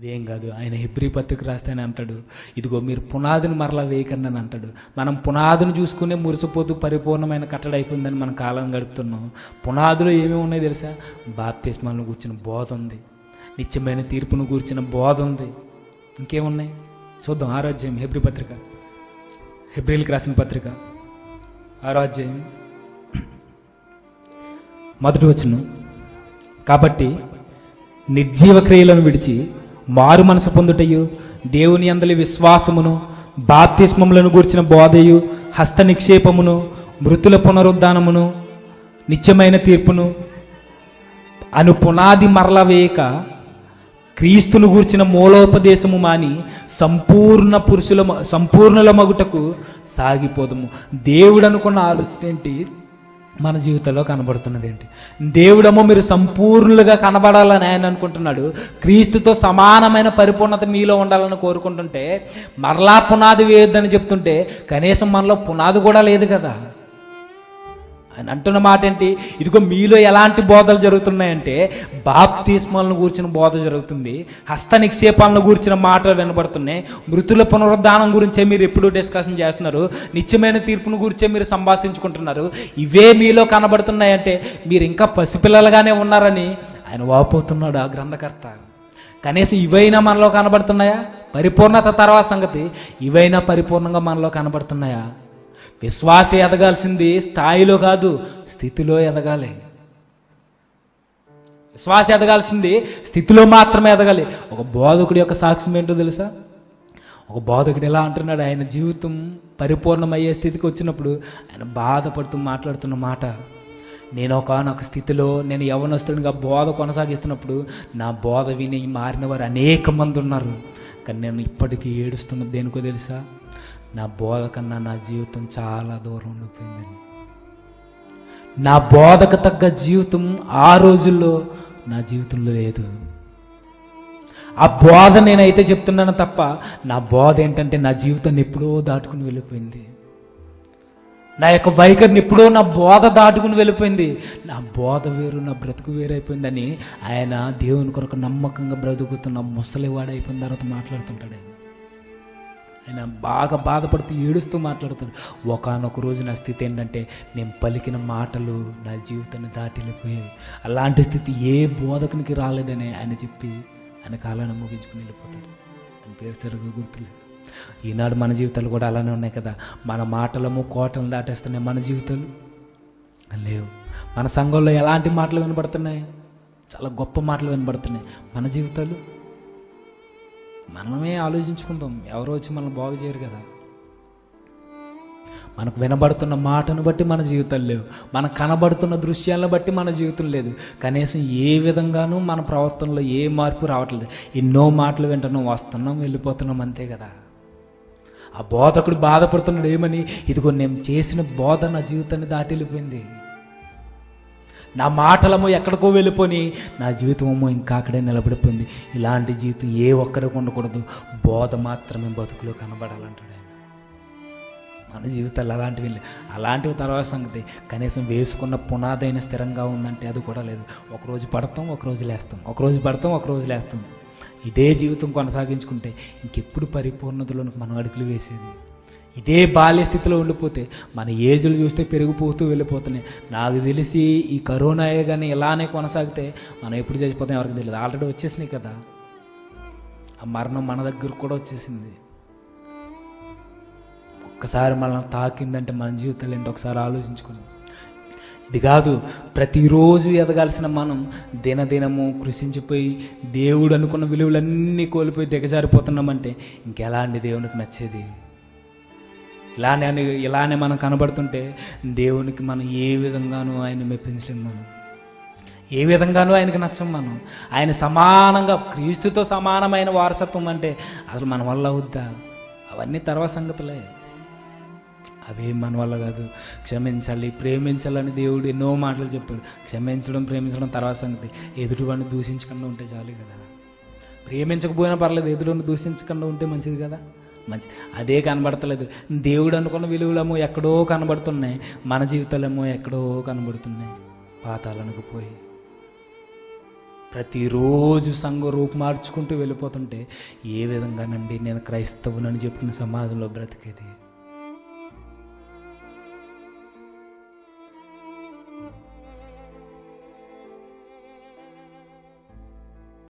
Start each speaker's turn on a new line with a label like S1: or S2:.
S1: ఇవేం కాదు. ఆయన హెబ్రీ పత్రిక రాస్తేనే అంటాడు, ఇదిగో మీరు పునాదిని మరలా వేయకండి అని అంటాడు. మనం పునాదిని చూసుకునే మురిసిపోతూ పరిపూర్ణమైన కట్టడ అయిపోయిందని మనం కాలం గడుపుతున్నాం. పునాదిలో ఏమేమి ఉన్నాయి తెలుసా? బాప్తిస్మాలను కూర్చిన బోధ ఉంది, నిత్యమైన తీర్పును కూర్చిన బోధ ఉంది. ఇంకేమున్నాయి చూద్దాం. 6వ అధ్యాయం హెబ్రీ పత్రిక, హెబ్రీలకు రాసిన పత్రిక 6వ అధ్యాయం 1వ వచనం. కాబట్టి నిర్జీవ క్రియలను విడిచి మారు మనసు పొందుటయు, దేవుని యందలి విశ్వాసమును, బాప్తిస్మములను గూర్చిన బోధయు, హస్త నిక్షేపమును, మృతుల పునరుద్ధానమును, నిత్యమైన తీర్పును అను పునాది మరల వేయక క్రీస్తును గూర్చిన మూలోపదేశము మాని సంపూర్ణుల మగుటకు సాగిపోదము. దేవుడు అనుకున్న ఆలోచన ఏంటి? మన జీవితంలో కనబడుతున్నది ఏంటి? దేవుడేమో మీరు సంపూర్ణులుగా కనబడాలని ఆయన అనుకుంటున్నాడు. క్రీస్తుతో సమానమైన పరిపూర్ణత మీలో ఉండాలని కోరుకుంటుంటే, మరలా పునాది వేయొద్దని చెప్తుంటే కనీసం మనలో పునాది కూడా లేదు కదా. ఆయన అంటున్న మాట ఏంటి? ఇదిగో మీలో ఎలాంటి బోధలు జరుగుతున్నాయంటే, బాప్తిస్మాలను గూర్చిన బోధ జరుగుతుంది, హస్త నిక్షేపాలను గూర్చిన మాటలు వినబడుతున్నాయి, మృతుల పునరుద్ధానం గురించే మీరు ఎప్పుడూ డిస్కషన్ చేస్తున్నారు, నిత్యమైన తీర్పును గురించే మీరు సంభాషించుకుంటున్నారు. ఇవే మీలో కనబడుతున్నాయంటే మీరు ఇంకా పసిపిల్లలుగానే ఉన్నారని ఆయన వాపోతున్నాడు ఆ గ్రంథకర్త. కనీసం ఇవైనా మనలో కనబడుతున్నాయా? పరిపూర్ణత తర్వాత సంగతి, ఇవైనా పరిపూర్ణంగా మనలో కనబడుతున్నాయా? విశ్వాస ఎదగాల్సింది స్థాయిలో కాదు, స్థితిలో ఎదగాలి. విశ్వాస ఎదగాల్సింది స్థితిలో మాత్రమే ఎదగాలి. ఒక బోధకుడి యొక్క సాక్ష్యం ఏంటో తెలుసా? ఒక బోధకుడు ఎలా అంటున్నాడు, ఆయన జీవితం పరిపూర్ణమయ్యే స్థితికి వచ్చినప్పుడు ఆయన బాధపడుతూ మాట్లాడుతున్న మాట, నేను ఒకనొక స్థితిలో నేను యవ్వనస్తుడిగా బోధ కొనసాగిస్తున్నప్పుడు నా బోధ విని మారిన వారు అనేక మంది ఉన్నారు. కానీ నేను ఇప్పటికీ ఏడుస్తున్నది దేనికో తెలుసా? నా బోధ కన్నా నా జీవితం చాలా దూరం ఉండిపోయిందని. నా బోధకు తగ్గ జీవితం ఆ రోజుల్లో నా జీవితంలో లేదు. ఆ బోధ నేనైతే చెప్తున్నాను తప్ప నా బోధ ఏంటంటే నా జీవితాన్ని ఎప్పుడో దాటుకుని వెళ్ళిపోయింది. నా యొక్క వైఖరిని ఎప్పుడో నా బోధ దాటుకుని వెళ్ళిపోయింది. నా బోధ వేరు, నా బ్రతుకు వేరైపోయిందని ఆయన దేవుని కొరకు నమ్మకంగా బ్రతుకుతున్న ముసలివాడు అయిపోయిన తర్వాత మాట్లాడుతుంటాడు. ఆయన బాగా బాధపడుతూ ఏడుస్తూ మాట్లాడుతాడు. ఒకానొక రోజు నా స్థితి ఏంటంటే, నేను పలికిన మాటలు నా జీవితాన్ని దాటిపోయాయి. అలాంటి స్థితి ఏ బోధకునికి రాలేదని ఆయన చెప్పి ఆయన కాలాన్ని ముగించుకుని వెళ్ళిపోతాడు. ఆయన పేరు సరిగ్గా గుర్తులేదు. ఈనాడు మన జీవితాలు కూడా అలానే ఉన్నాయి కదా. మన మాటలము కోటలను దాటేస్తున్నాయి, మన జీవితాలు లేవు. మన సంఘంలో ఎలాంటి మాటలు వినబడుతున్నాయి? చాలా గొప్ప మాటలు వినబడుతున్నాయి. మన జీవితాలు మనమే ఆలోచించుకుంటాం. ఎవరో వచ్చి మనం బాగు చేయరు కదా. మనకు వినబడుతున్న మాటను బట్టి మన జీవితాలు లేవు, మనకు కనబడుతున్న దృశ్యాలను బట్టి మన జీవితం లేదు. కనీసం ఏ విధంగానూ మన ప్రవర్తనలో ఏ మార్పు రావట్లేదు. ఎన్నో మాటలు వింటున్నాం, వస్తున్నాం, వెళ్ళిపోతున్నాం, అంతే కదా. ఆ బోధకుడు బాధపడుతున్నాడు ఏమని? ఇదిగో నేను చేసిన బోధ నా జీవితాన్ని దాటి వెళ్ళిపోయింది. నా మాటలమో ఎక్కడికో వెళ్ళిపోయి నా జీవితమో ఇంకా అక్కడే నిలబడిపోయింది. ఇలాంటి జీవితం ఏ ఒక్కరికి ఉండకూడదు. బోధ మాత్రమే బతుకులో కనబడాలంటాడు ఆయన. మన జీవితాలు అలాంటివి తర్వాత సంగతి. కనీసం వేసుకున్న పునాదైన స్థిరంగా ఉందంటే అది కూడా లేదు. ఒకరోజు పడతాం, ఒకరోజు లేస్తాం, ఒకరోజు పడతాం, ఒకరోజు లేస్తాం. ఇదే జీవితం కొనసాగించుకుంటే ఇంకెప్పుడు పరిపూర్ణతలోనికి మనం అడుగులు వేసేది? ఇదే బాల్య స్థితిలో ఉండిపోతే మన ఏజ్లు చూస్తే పెరిగిపోతూ వెళ్ళిపోతున్నాయి. నాకు తెలిసి ఈ కరోనాయే కానీ ఇలానే కొనసాగితే మనం ఎప్పుడు చచ్చిపోతాం ఎవరికి తెలియదు. ఆల్రెడీ వచ్చేసినాయి కదా. ఆ మరణం మన దగ్గర కూడా వచ్చేసింది. ఒక్కసారి మనల్ని తాకిందంటే మన జీవితాలు ఏంటో ఒకసారి ఆలోచించుకుని. ఇది కాదు, ప్రతిరోజు ఎదగాల్సిన మనం దినదినము కృషించిపోయి దేవుడు అనుకున్న విలువలన్నీ కోల్పోయి దిగజారిపోతున్నామంటే ఇంకెలాంటి దేవునికి నచ్చేది? ఇలానే మనం కనబడుతుంటే దేవునికి మనం ఏ విధంగానూ ఆయన మెప్పించలేము. మనం ఏ విధంగానూ ఆయనకు నచ్చం. మనం ఆయన సమానంగా క్రీస్తుతో సమానమైన వారసత్వం అంటే అసలు మన వల్ల అవుద్దా? అవన్నీ తర్వాత సంగతులే, అవే మన వల్ల కాదు. క్షమించాలి, ప్రేమించాలని దేవుడు ఎన్నో మాటలు చెప్పాడు. క్షమించడం, ప్రేమించడం తర్వాత సంగతి. ఎదుటివాడిని దూషించకుండా ఉంటే చాలు కదా. ప్రేమించకపోయినా పర్లేదు, ఎదుటివాడిని దూషించకుండా ఉంటే మంచిది కదా. మంచి అదే కనబడతలేదు. దేవుడు అనుకున్న విలువలేమో ఎక్కడో కనబడుతున్నాయి, మన జీవితాలేమో ఎక్కడో కనబడుతున్నాయి, పాతాళానికి పోయి. ప్రతిరోజు సంఘం రూపు మార్చుకుంటూ వెళ్ళిపోతుంటే ఏ విధంగానండి నేను క్రైస్తవునని చెప్పుకున్న సమాజంలో బ్రతికేది?